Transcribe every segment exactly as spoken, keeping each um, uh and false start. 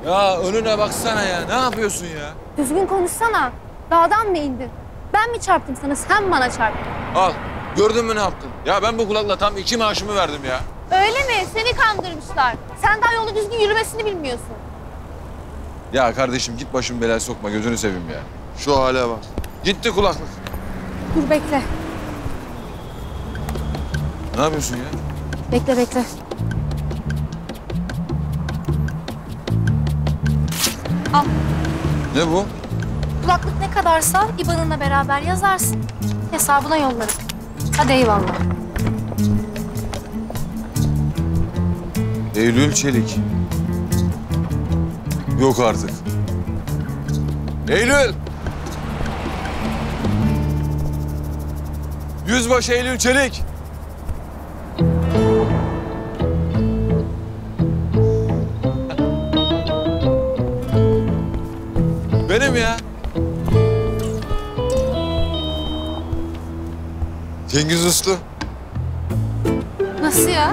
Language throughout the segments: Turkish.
Ya önüne baksana ya. Ne yapıyorsun ya? Düzgün konuşsana. Dağdan mı indin? Ben mi çarptım sana, sen bana çarptın? Al. Gördün mü ne yaptın? Ya ben bu kulakla tam iki maaşımı verdim ya. Öyle mi? Seni kandırmışlar. Sen daha yolda düzgün yürümesini bilmiyorsun. Ya kardeşim git başımı belaya sokma. Gözünü seveyim ya. Şu hale bak. Gitti kulaklık. Dur bekle. Ne yapıyorsun ya? Bekle bekle. Al. Ne bu? Kulaklık ne kadarsa İ B A N'ınla beraber yazarsın. Hesabına yollarım. Hadi eyvallah. Eylül Çelik. Yok artık. Eylül! Yüzbaşı Eylül Çelik. Benim ya. Cengiz Uslu. Nasıl ya?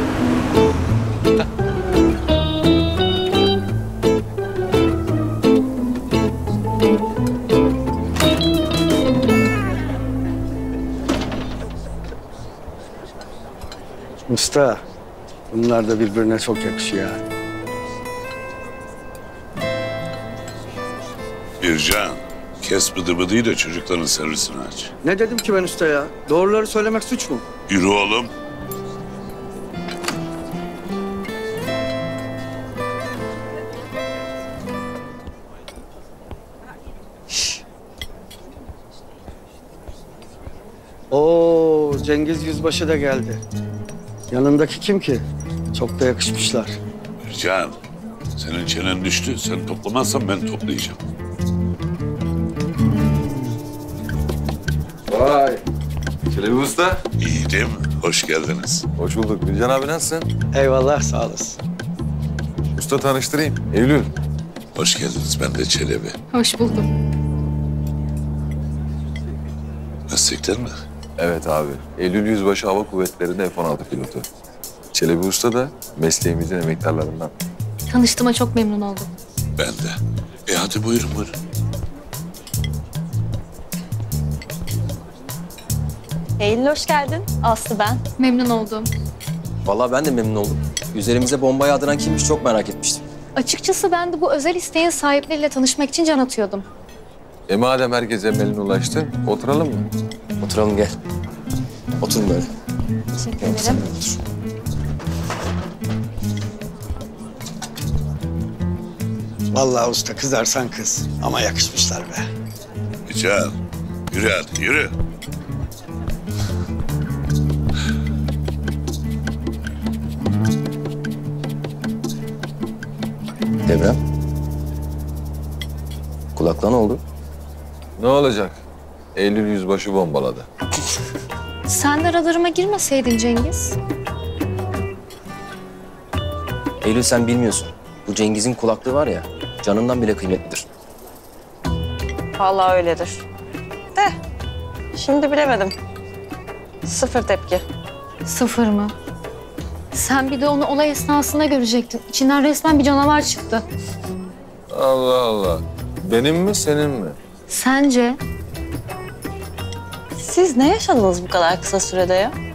Usta, bunlar da birbirine çok yakışıyor. Bircan, kes bıdı bıdıyı da çocukların servisini aç. Ne dedim ki ben usta ya? Doğruları söylemek suç mu? Yürü oğlum. Oo, Cengiz Yüzbaşı da geldi. Yanındaki kim ki? Çok da yakışmışlar. Bircan, senin çenen düştü. Sen toplamazsan ben toplayacağım. Vay. Çelebi Usta. İyi değil mi? Hoş geldiniz. Hoş bulduk. Bircan abi nasılsın? Eyvallah, sağ olasın. Usta tanıştırayım. Eylül. Hoş geldiniz. Ben de Çelebi. Hoş buldum. Meslekler mi? Evet abi. Eylül Yüzbaşı Hava Kuvvetleri'nde F on altı pilotu. Çelebi Usta da mesleğimizin emektarlarından. Tanıştığıma çok memnun oldum. Ben de. E hadi buyurun buyurun. Eylül hoş geldin. Aslı ben. Memnun oldum. Vallahi ben de memnun oldum. Üzerimize bomba yağdıran kimmiş çok merak etmiştim. Açıkçası ben de bu özel isteğin sahipleriyle tanışmak için can atıyordum. E madem herkes emeline ulaştı, oturalım mı? Oturalım gel. Oturun böyle. Teşekkür Gel, sen ederim. de otur. Vallahi usta kızarsan kız ama yakışmışlar be. Bircan, yürü hadi yürü. Devrem. Kulaklığa ne oldu? Ne olacak? Eylül Yüzbaşı bombaladı. Sen de radarıma girmeseydin Cengiz. Eylül sen bilmiyorsun. Bu Cengiz'in kulaklığı var ya, canından bile kıymetlidir. Vallahi öyledir. De şimdi bilemedim. Sıfır tepki. Sıfır mı? Sen bir de onu olay esnasında görecektin. İçinden resmen bir canavar çıktı. Allah Allah. Benim mi, senin mi? Sence? Siz ne yaşadınız bu kadar kısa sürede ya?